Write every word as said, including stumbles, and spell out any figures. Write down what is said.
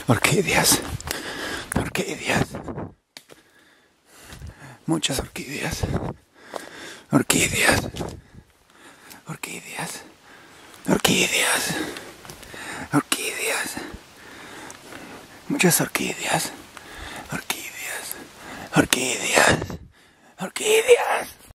Orquídeas, orquídeas, muchas orquídeas, orquídeas, orquídeas, orquídeas, orquídeas, muchas orquídeas, orquídeas, orquídeas, orquídeas.